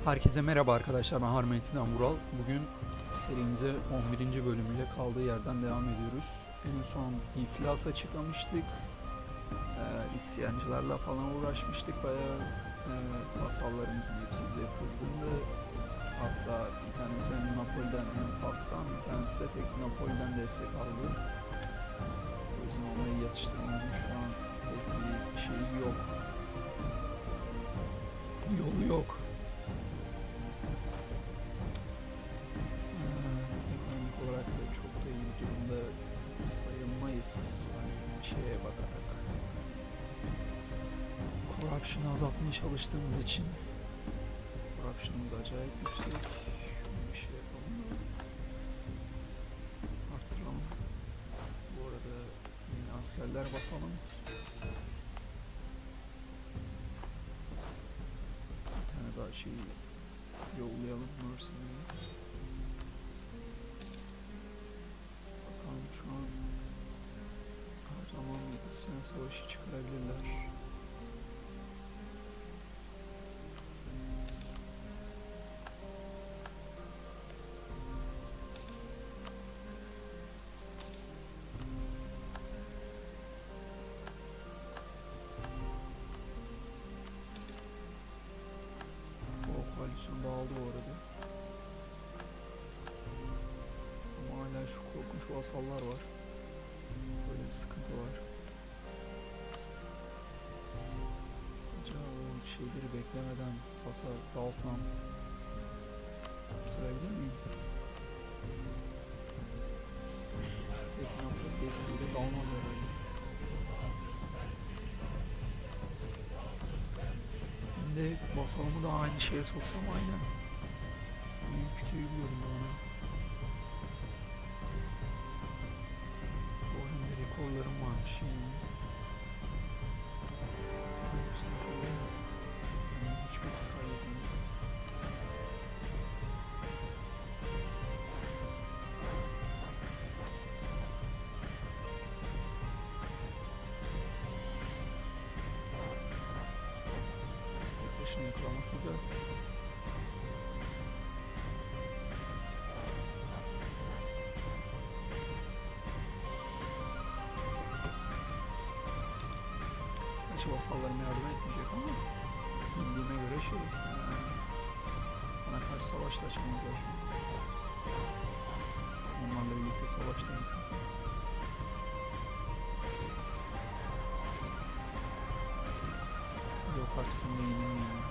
Herkese merhaba arkadaşlar, ben Harmettin'den Vural. Bugün serimize 11. bölümüyle kaldığı yerden devam ediyoruz. En son iflas açıklamıştık. İsyancılarla falan uğraşmıştık. Bayağı vasallarımızın hepsi bize kızgındı. Hatta bir tanesi hem Napoli'den hem Fas'tan, bir tanesi de tek Napoli'den destek aldı. O yüzden olayı yatıştırmanın şu an pek bir şeyi yok. Yolu yok. Ekonomik olarak da çok da iyi bir durumda sayılmayız. Hani şeye bakarak. Corruption'ı azaltmaya çalıştığımız için corruption'ımız acayip yüksek. Şunu bir şey yapalım da arttıralım. Bu arada yeni askerler basalım. Bir tane daha şey yollayalım. Mercenaries. Bakalım şu an her zaman isyan savaşı çıkarabilirler. Koalisyon dağıldı bu arada. Ama hala şu korkunç vasallar var. Böyle bir sıkıntı var. Acaba o şeyleri beklemeden Fas'a dalsam kurtarabilir miyim? Tek nafret desteğiyle dalmaz herhalde. Şimdi basalımı da aynı şeye soksam aynen. İyi fikir biliyorum bana. Bu oyunda rekorlarım varmış yani. Hiçbir kaybetmiyorum. Tek başına yakalamak güzel. Gerçi vasallarım yardım etmeyecek ama bildiğime göre şey bana karşı savaşta açamıyorlar şu an. Onlarla birlikte savaştayım çünkü. Yok artık bunda yenilmiyor.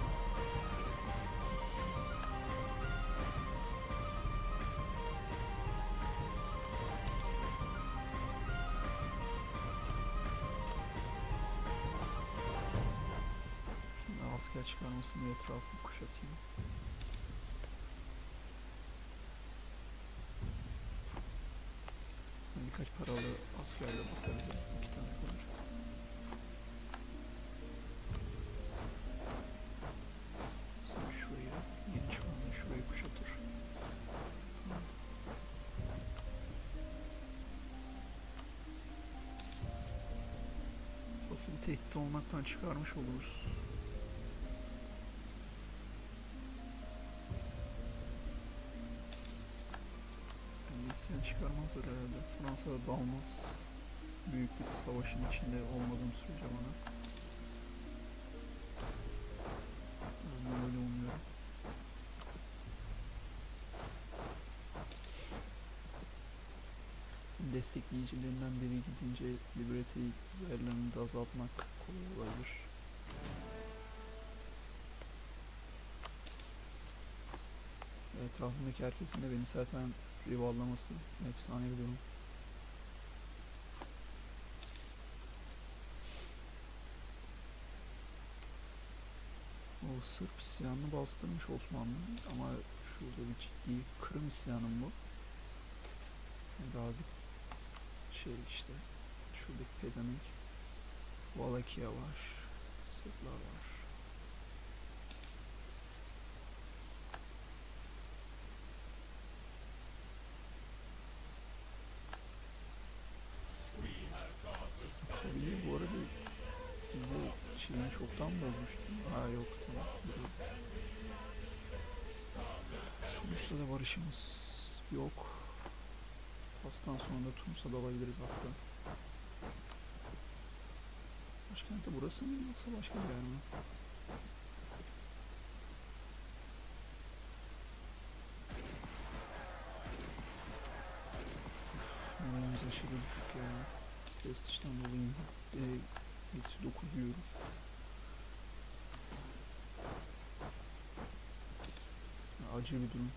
Şimdi asker çıkarmasın diye etrafını kuşatayım. Sonra birkaç paralı askerle basarız. 2 tane kalır. Sonra şuraya yeni çıkanla şurayı kuşatır. Nasıl bir tehdit olmaktan çıkarmış oluruz. İsyan çıkarmazlar herhalde. Fransa'da dalmaz. Büyük bir savaşın içinde olmadığım sürece bana. Ben öyle umuyorum. Destekleyicilerinden biri gidince Liberty zayırlarını da azaltmak kolay olabilir. Etrafımdaki herkesin de beni zaten rivallaması efsane bir durum. O Sırp isyanını bastırmış Osmanlı ama şurada bir ciddi Kırım isyanım bu. Gazi şey işte şuradaki pezemek Valakia var, Sırplar var. Tabii bu arada bizde şeyini çoktan bozmuştum. Ha yok tamam. da barışımız yok. Fas'tan sonra da Tunus'a da alabiliriz hatta. Başkenti burası mı yoksa başka bir yer mi? Moralimiz aşırı düşük ya. Prestijden dolayı eksi 9 yiyoruz. Acı bir durum.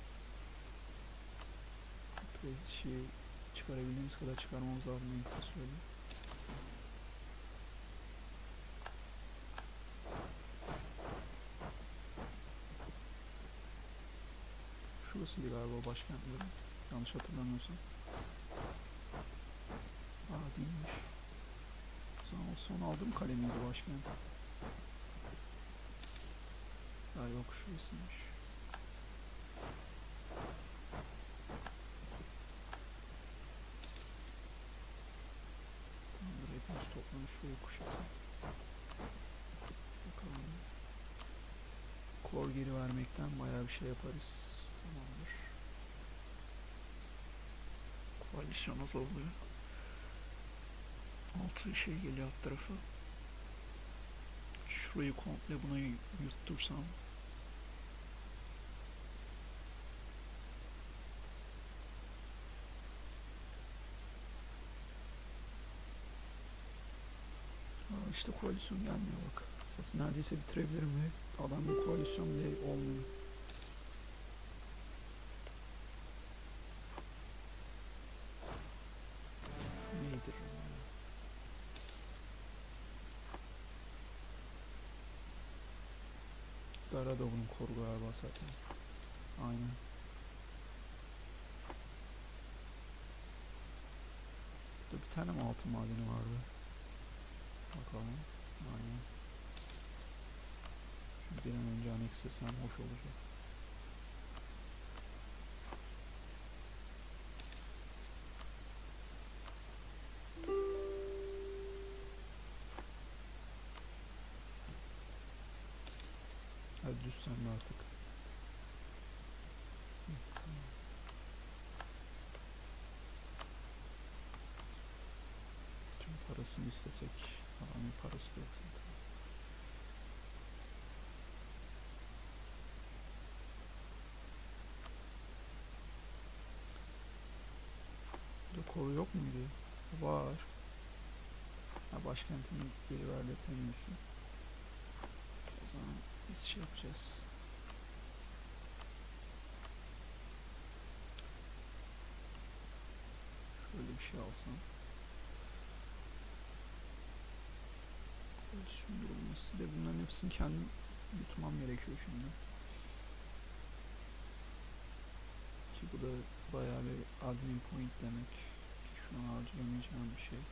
Prestiji çıkarabildiğimiz kadar çıkarmamız lazım en kısa sürede. Şurasıydı galiba başkentleri. Yanlış hatırlamıyorsam. Aa değilmiş. O zaman o son aldığım kale miydi başkent? Ha yok şurasıymış. Tamamdır hepimiz toplanıp şurayı kuşatalım. Bakalım. Kor geri vermekten bayağı bir şey yaparız. Tamamdır. Koalisyon azalıyor. 6 şey geliyor alt tarafa. Şurayı komple buna yuttursam. Aa, işte koalisyon gelmiyor bak. Fas'ı neredeyse bitirebilirim ve adam bir koalisyon bile olmuyor. Şu nedir? Dara da bunun koru galiba zaten. Aynen. Burada bir tane mi altın madeni vardı? Bakalım. Aynen. Şimdi bir an önce aneksesem hoş olacak. Hadi düz sen de artık. Tüm parasını istesek. Adamın parası da yok zaten. Burada koru yok muydu? Var. Ha, başkentin geri verdi temiyorsun. O zaman biz şey yapacağız. Şöyle bir şey alsam. Sündürülmesi de bunların hepsini kendim yutmam gerekiyor şimdi. Ki bu da bayağı bir admin point demek. Ki şu an harcayamayacağım bir şey.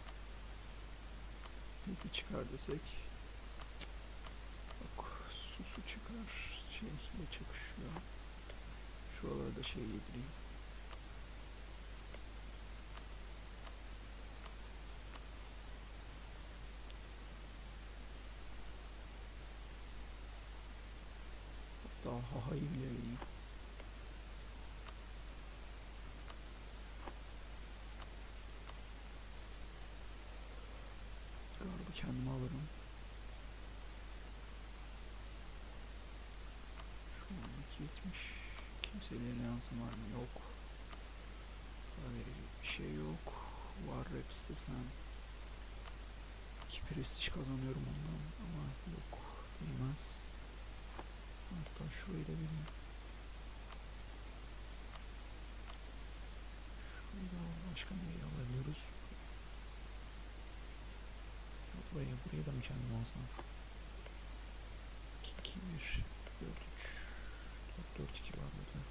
Neyse çıkar desek. Bak su çıkar. Şeyle çakışıyor. Şuralara da şey yedireyim. Daha hahayı bile vereyim. Galiba kendime alırım. Şu an 270. Kimseyle yansım var mı? Yok. Daha verecek bir şey yok. Var rap istesem. 2 prestij kazanıyorum ondan ama yok. Değmez. Hatta şurayı da vereyim. Şurayı da başka neyi alabiliyoruz? Buraya da mı kendim alsam? 2, 2, 1, 4, 3, 4, 4, 2 var burada.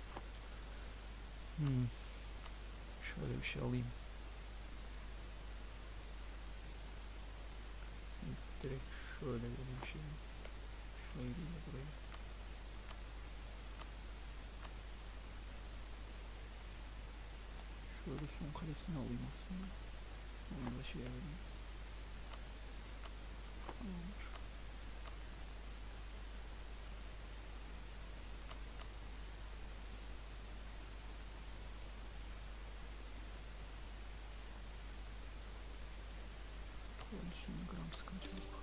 Şöyle bir şey alayım. Şimdi direkt şöyle bir şey. Şurayı değil de burayı. Şöyle son kalesini alayım aslında. Onu da şeye vereyim. Tamamdır. Olsun, gram sıkıntı yok.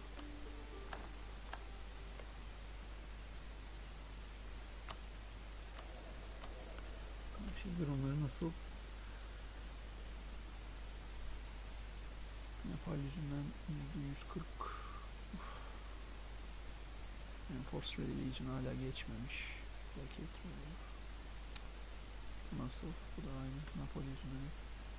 Karşı durumları nasıl? Nepal yüzünden %140. Enforced Religion hala geçmemiş. Paket nasıl? Bu da aynı. Napoli yüzünden.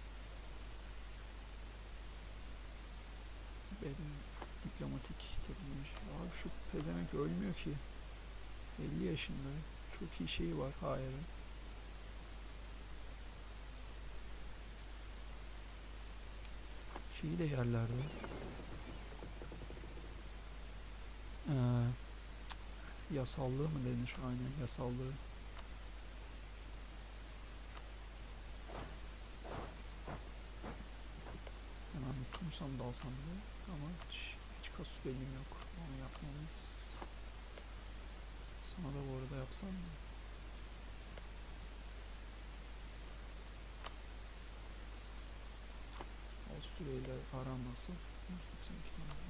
Benim diplomatik teknoloji. Abi şu pezevenk ölmüyor ki. 50 yaşında. Çok iyi şeyi var. Hayır. Şeyi de yerlerde. Yasallığı mı denir? Aynen, yasallığı. Hemen tutunsam da alsam bile. Ama hiç kasus bellim yok. Onu yapmamız. Sana da bu arada yapsam mı? Avusturya ile aran nasıl? 192 tane.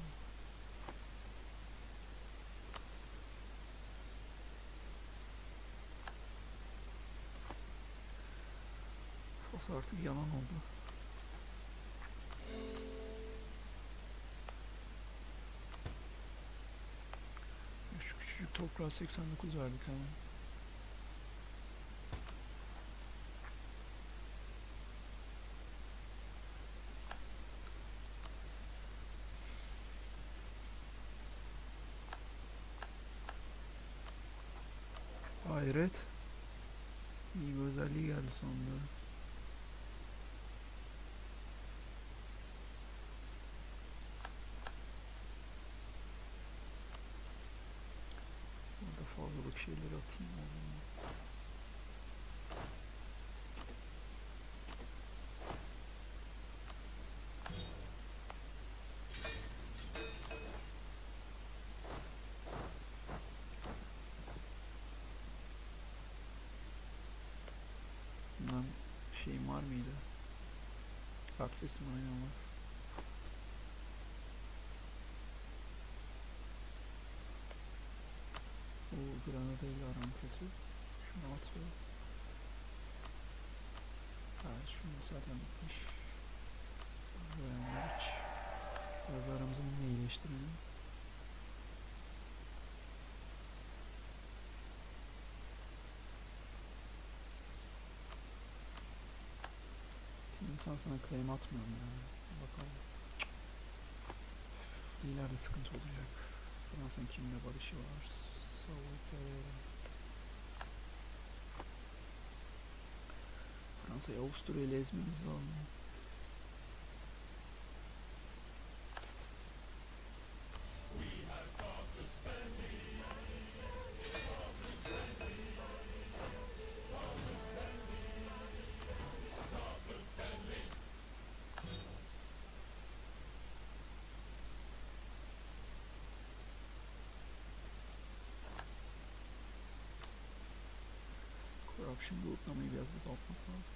Fas artık yalan oldu. Şu küçücük toprağa 89 verdik ama. Hayret. İyi bir özelliği geldi sonunda. Burada fazlalık şeyleri atayım oğlum. Bundan şeyim var mıydı? Aksesim aynen var. Bu Granada ile aram kötü. Şunu at ve... Evet, şunu zaten bitmiş. Öğrenler hiç. Biraz aramızı bununla iyileştirelim. İnsan sana claim atmıyorum ya. Bakalım. İleride sıkıntı olacak. Fransa'nın kimle barışı var? Fransa'yı Avusturya ile ezmemiz lazım. Corruption grupnamayı biraz azaltmak lazım.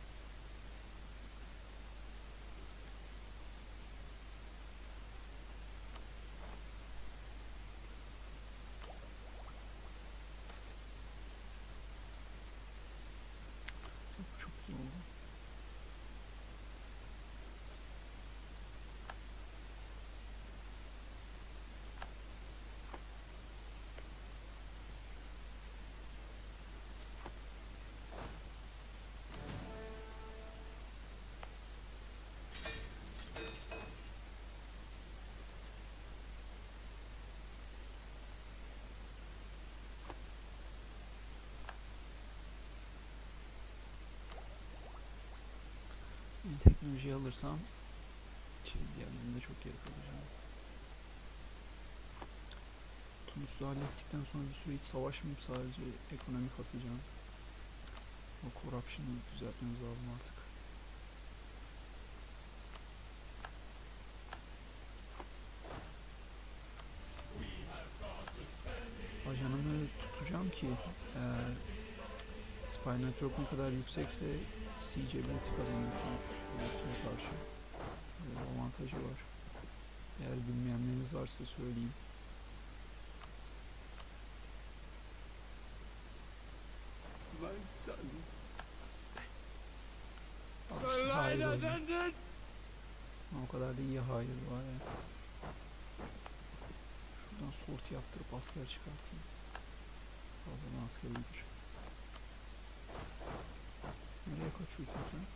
Çok güzel oldu. Yeni teknolojiyi alırsam diğerlerinde çok geri kalacağım. Tunus'u hallettikten sonra bir süre hiç savaşmayıp sadece ekonomi kasacağım. O corruption'ı düzeltmemiz lazım artık. Ajanımı tutacağım ki Spy Network ne kadar yüksekse CJ bileti kazanıyorsunuz. Karşı avantajı var. Eğer bilmeyenleriniz varsa söyleyeyim. Al işte, hayır oldu. O kadar da iyi hayır var ya. Şuradan sorti yaptırıp asker çıkartayım. Fazladan asker iyidir. Nereye kaçıyorsun sen?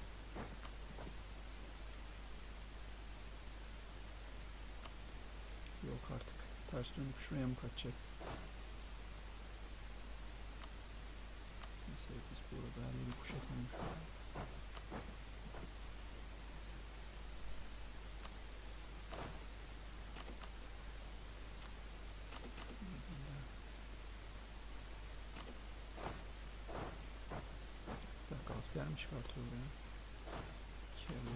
Yok artık. Ters dönüp şuraya mı kaçacak? Neyse biz bu arada her yeri kuşatalım şuraya. Bir dakika, asker mi çıkartıyor ya? Kevin.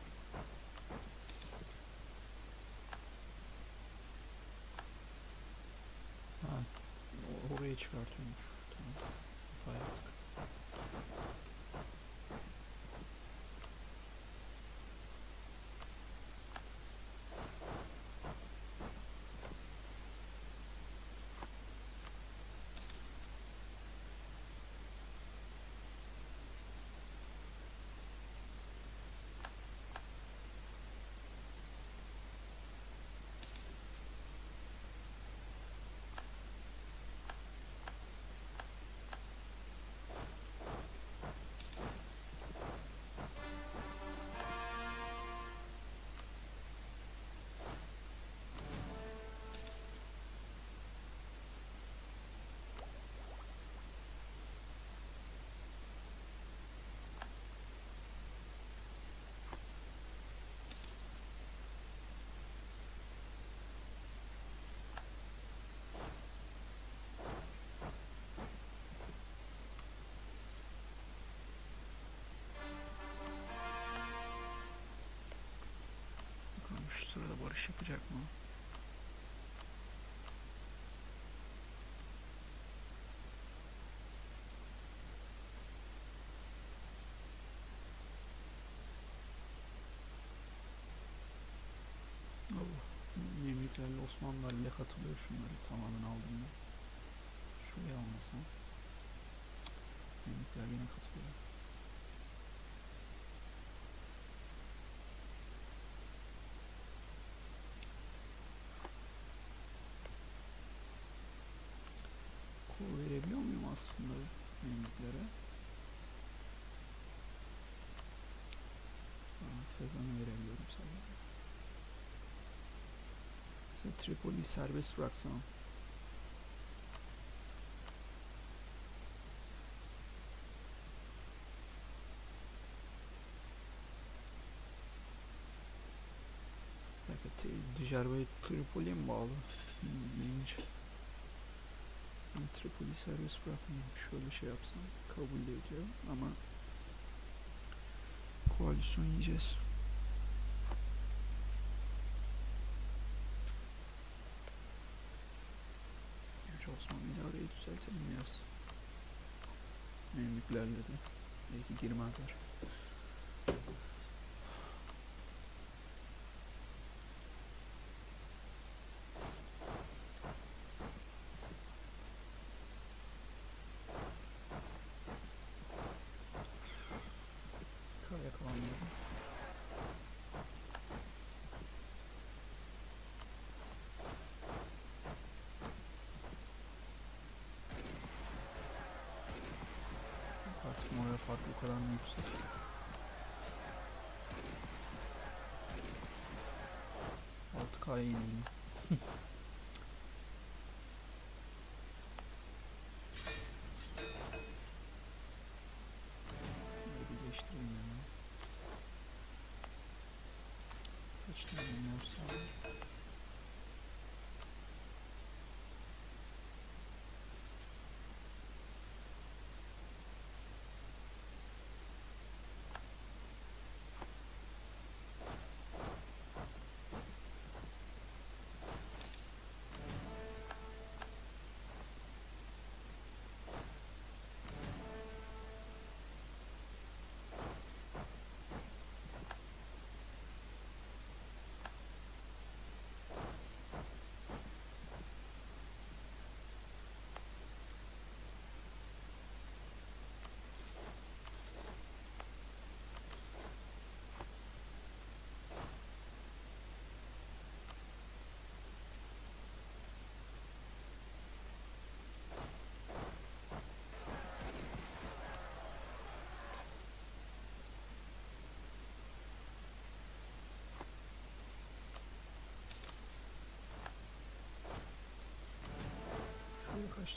Ha, oraya çıkartıyormuş. Tamam. Hata yaptık. Bakalım şu sırada barış yapacak mı? Allah. Memlüklerle Osmanlılar bile katılıyor, şunları tamamen aldım ben. Şuraya almasam. Memlükler yine katılıyor. Kol verebiliyor muyum aslında memlüklere? Fezanı verebiliyorum sadece. Mesela Tripoli'yi serbest bıraksam. Dijerbe Tripoli'ye mi bağlı? İlginç. Ben Tripoli'yi serbest bırakmayayım. Şöyle şey yapsam kabul ediyor ama koalisyon yiyeceğiz. Önce Osmanlı idareyi düzeltelim biraz. Memlüklerle de belki girmezler. Yakalanmadım. Artık moral farkı bu kadar mı yüksek? Artık K'ya yenildim. Birleştireyim yani. Kaç tane varsa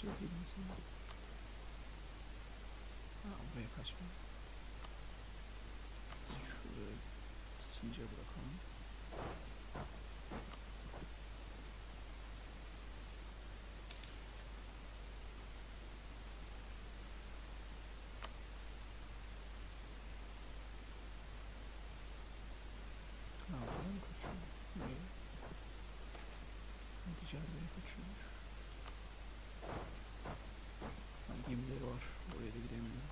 söyleyeyim sana. Ha, buraya kaçma. Şurada siege'e bırakalım. Ha, buradan kaçıyor. Nereye? Ticaret'e kaçıyormuş. Ha, gemileri var. Oraya da gidemiyorum.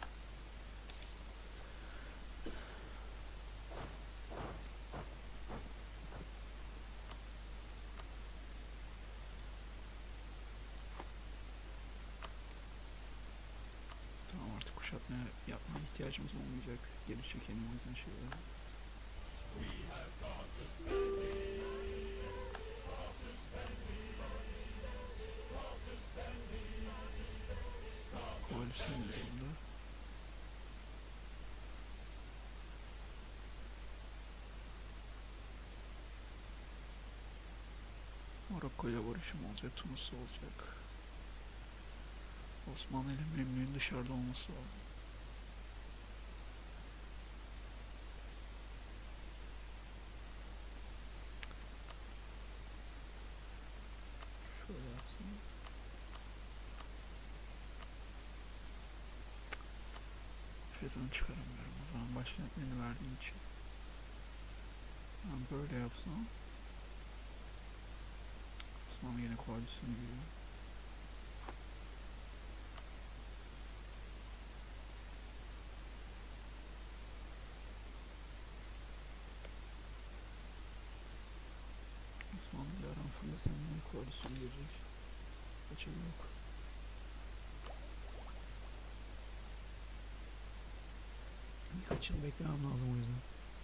Tamam, artık kuşatma yapmaya ihtiyacımız olmayacak. Geri çekelim o yüzden şeyleri. Koalisyon üzerinde. Morokko ile barışım olacak, Tunus olacak. Osmanlı ile Memlük'ün dışarıda olması lazım. Şöyle yapsam. Fiyatını çıkaramıyorum o zaman başkentlerini verdiğim için. Ben böyle yapsam. Osmanlı yine koalisyonu giriyor. Osmanlı ile aram fırla seninle koalisyon girecek. Kaçırı yok. Birkaç yıl beklemem lazım o yüzden.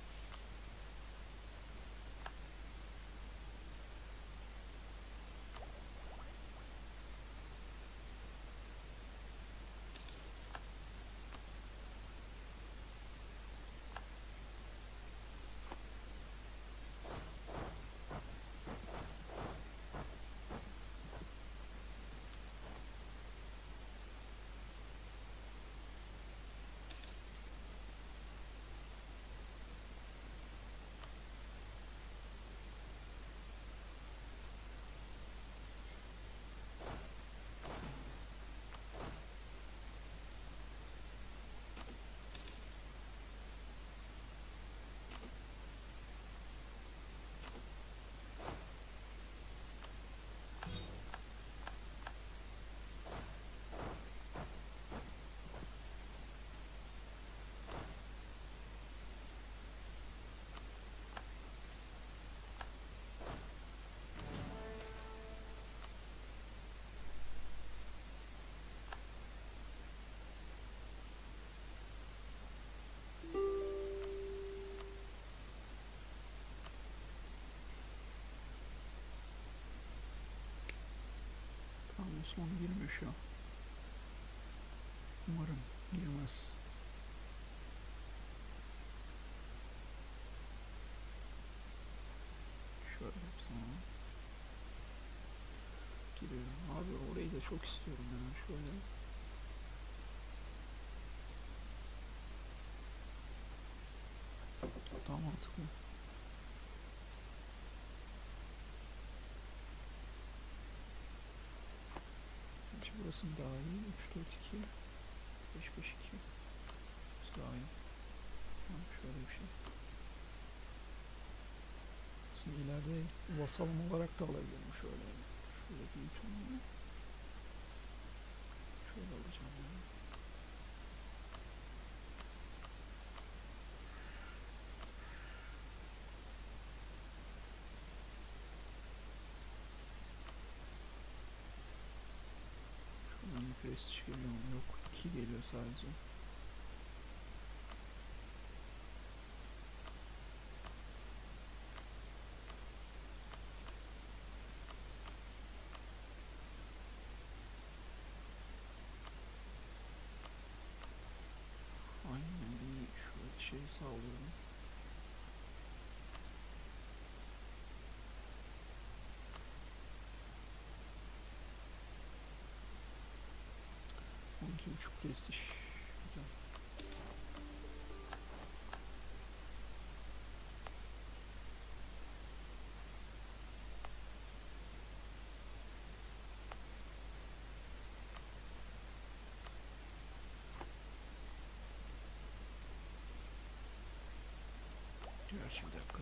Tamam, Osmanlı girmiyor şu an. Umarım girmez. Şöyle yapsam. Giriyor. Abi orayı da çok istiyorum yani şöyle. Daha mantıklı. Bence burası mı daha iyi? 3-4-2 5-5-2 burası daha iyi. Tamam, şöyle bir şey. Aslında ileride vasalım olarak da alabilirim şöyle. Şöyle büyütüm. Şöyle alacağım yani. Şuradan bir prestij geliyor mu? Yok. 2 geliyor sadece. Aynen, bir şöyle şey sağlıyorum. 6,5 prestij. Güzel. Gerçi bir dakika.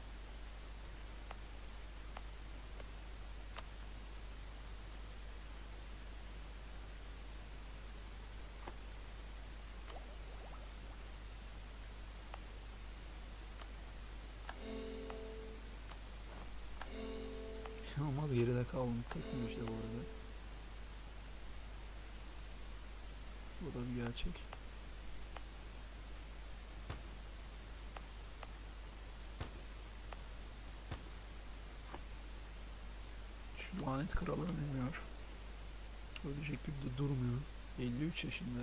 Ama geride kaldım teknolojide bu arada. Bu da bir gerçek. Şu lanet kralı ölmüyor. Ölecek gibi de durmuyor. 53 yaşında.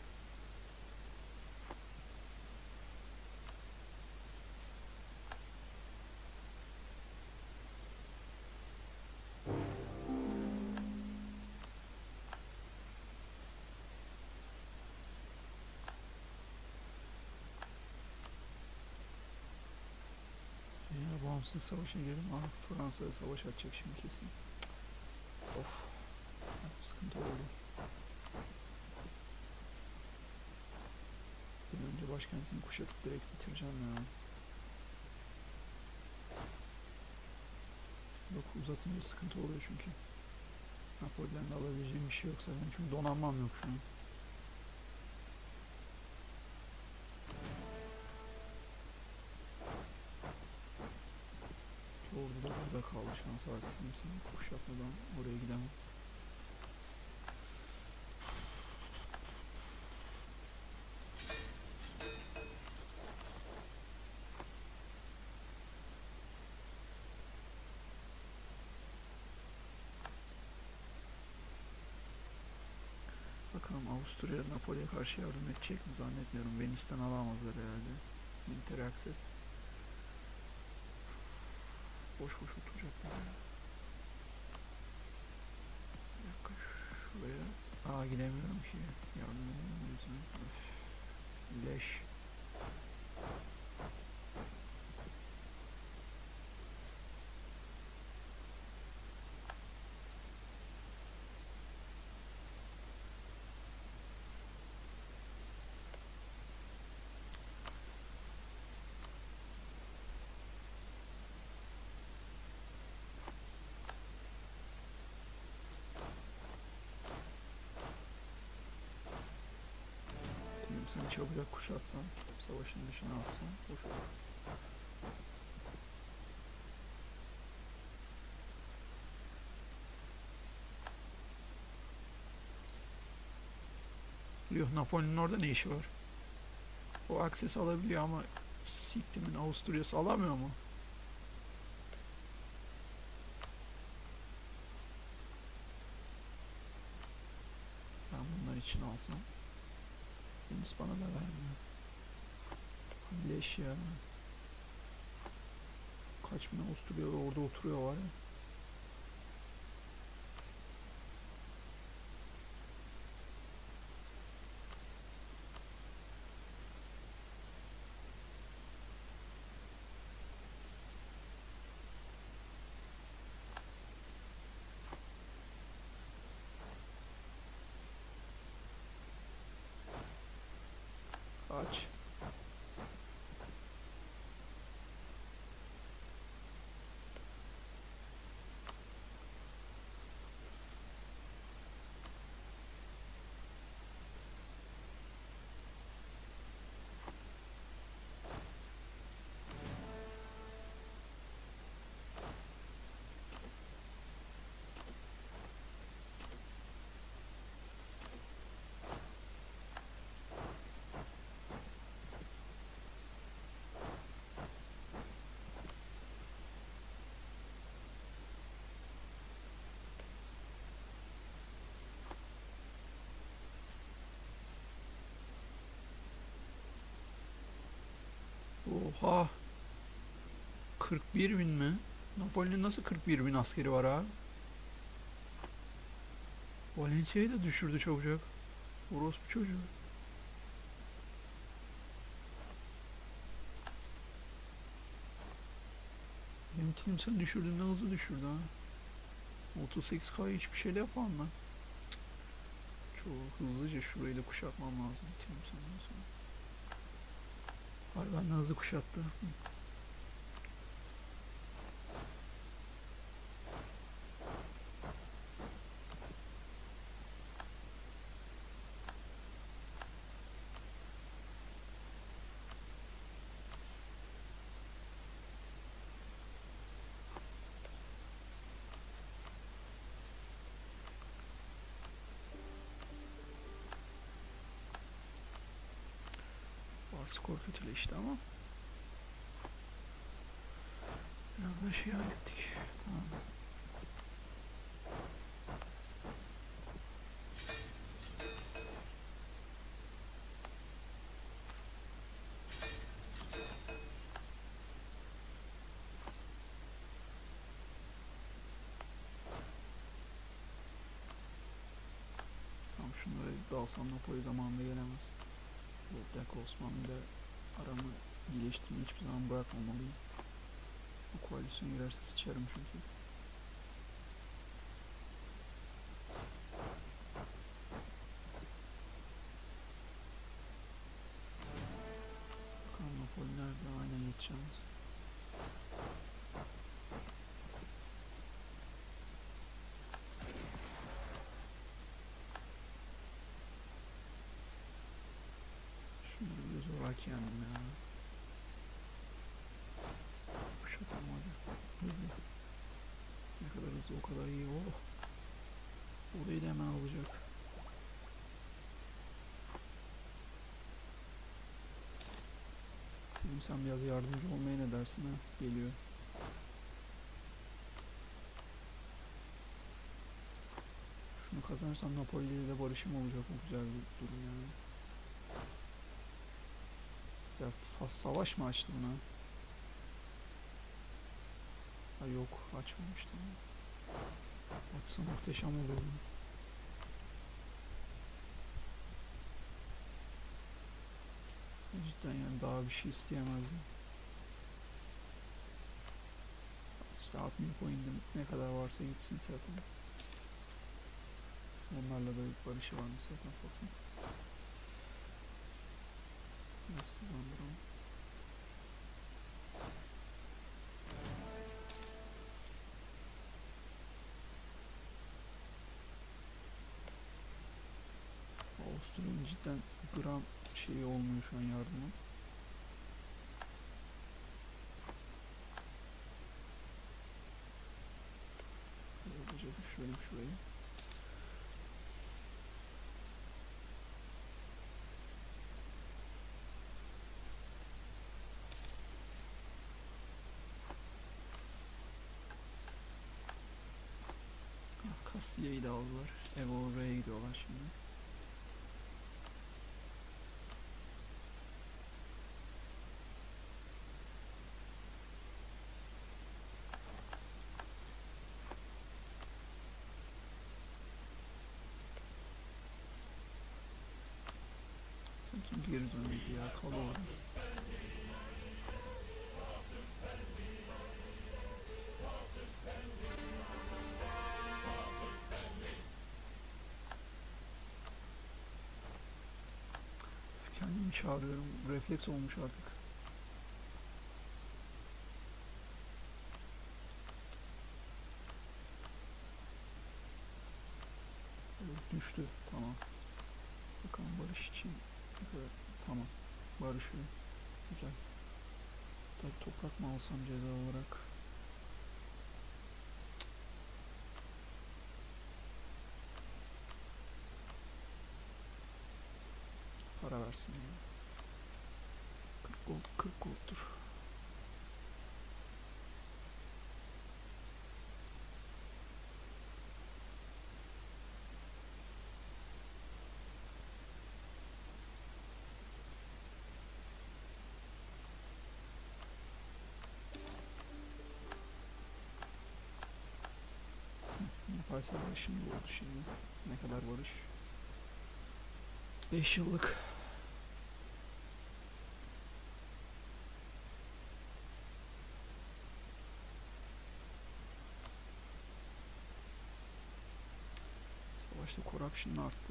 Yine bağımsızlık savaşına girelim. Ah, Fransa'ya savaş açacak şimdi kesin. Of. Sıkıntı oldu. Bir önce başkentini kuşatıp direkt bitireceğim ya. Yok, uzatınca sıkıntı oluyor çünkü. Napoli'den de alabileceğim bir şey yok zaten. Çünkü donanmam yok şu an. Ordu da burada kaldı. Şans artık kimsenin kuşatmadan oraya gidemem. Bakalım Avusturya Napoli'ye karşı yardım edecek mi zannetmiyorum. Venice'den alamazlar herhalde. Military Access. Boş boş oturacaklar ya. Bir dakika şuraya. Aa, gidemiyorum ki. Yardım edeyim o yüzden. Öf. Leş. Seni çabucak kuşatsam, savaşın dışına atsam hoş olur. Yok, Napoli'nin orada ne işi var? O akses alabiliyor ama siktimin Avusturya'sı alamıyor mu? Ben bunlar için alsam. Deniz bana da vermiyor. Leş ya. Kaç bin Avusturyalı orada oturuyor var ya. Kaç. Oha. 41 bin mi? Napoli'nin nasıl 41 bin askeri var abi? Valencia'yı da düşürdü çabucak. Orospu çocuğu. Benim Tim sen düşürdüğünde hızlı düşürdü ha. 38K hiçbir şey de yapamam ben. Çok hızlıca şurayı da kuşatmam lazım Tim senden sonra. Hayır benden hızlı kuşattı. Artık korkutuleşti ama biraz da şey hallettik. Tamam. Tamam şunları dalsam Napoli zamanında gelemez. Black Osmanlı ile aramı iyileştirmeyi hiçbir zaman bırakmamalıyım. Bu koalisyon girerse sıçarım çünkü. Bakalım Napoli nerede? Aynen yetişemez. Şunları bir zoraki yendim ya. Kuşatalım hadi. Hızlı. Ne kadar hızlı o kadar iyi. Oh. Orayı da hemen alacak. Dedim sen biraz yardımcı olmaya ne dersin ha? Geliyor. Şunu kazanırsam Napoli ile de barışım olacak. O güzel bir durum yani. Ya Fas savaş mı açtı buna? Ha yok açmamıştım. Açsa muhteşem olurdu. Cidden yani daha bir şey isteyemezdim. İşte 60 coin'dim ne kadar varsa gitsin zaten. Onlarla da bir barışı varmış zaten Fas'ın. Nasıl hızlandıralım? Avusturya'nın cidden gram şeyi olmuyor şu an yardımı. Hızlıca düşürelim şurayı. Kastilya'yı da aldılar. Evo oraya gidiyorlar şimdi. Sen kim geri dönmedi ya? Kal orada. Kendimi çağırıyorum. Refleks olmuş artık. Düştü. Tamam. Bakalım barış için ne kadar. Tamam. Barışıyor. Güzel. Tabii toprak mı alsam ceza olarak? Para versin ya. 40 gold, 40 gold'tur. Yaparsa barışım oldu şimdi. Ne kadar barış? 5 yıllık. Savaşta corruption arttı.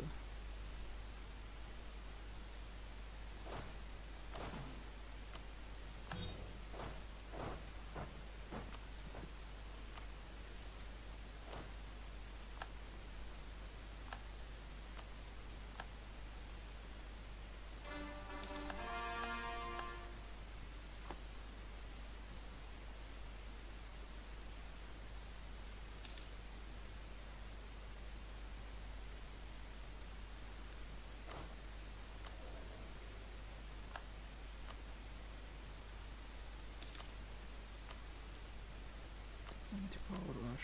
Anti-power var.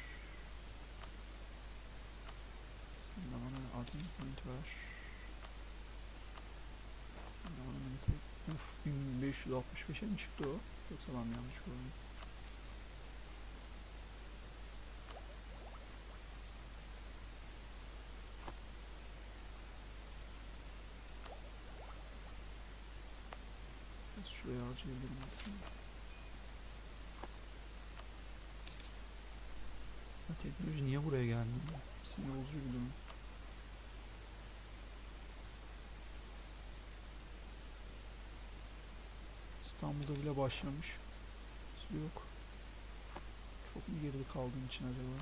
Sen de bana admin point ver. Sen de bana milite... Uf, 1565'e mi çıktı o? Yoksa ben mi yanlış gördüm? Biraz şuraya harcayabilirim aslında. Ya teknoloji niye buraya geldi? Sinir bozucu bir durum. İstanbul'da bile başlamış. Yok. Çok mu geride kaldığım için acaba?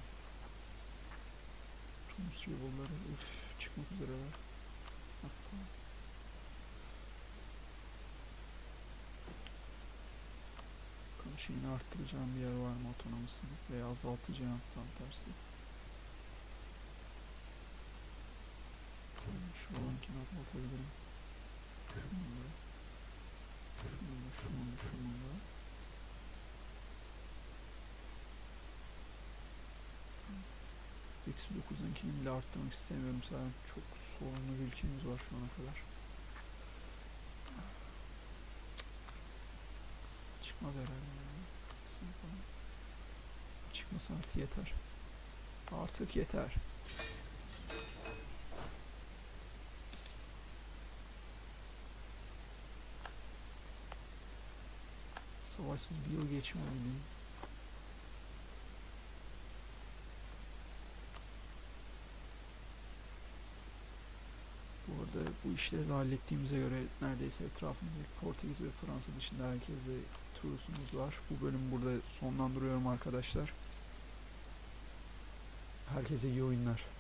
Tunus yolları çıkmak üzereler. Hatta bakalım şeyini arttıracağım bir yer var mı otonomisini veya azaltacağım tam tersi. Şu onunkini azaltabilirim. Şununla. Eksi 9'unkini bile arttırmak istemiyorum. Zaten çok sorunlu bir ülkemiz var şu ana kadar. Çıkmaz herhalde. Çıkmasın artık yeter. Artık yeter. Savaşsız bir yıl geçmiyor bildiğin. Bu arada bu işleri de hallettiğimize göre neredeyse etrafımızdaki Portekiz ve Fransa dışında herkese turusumuz var. Bu bölümü burada sonlandırıyorum arkadaşlar. Herkese iyi oyunlar.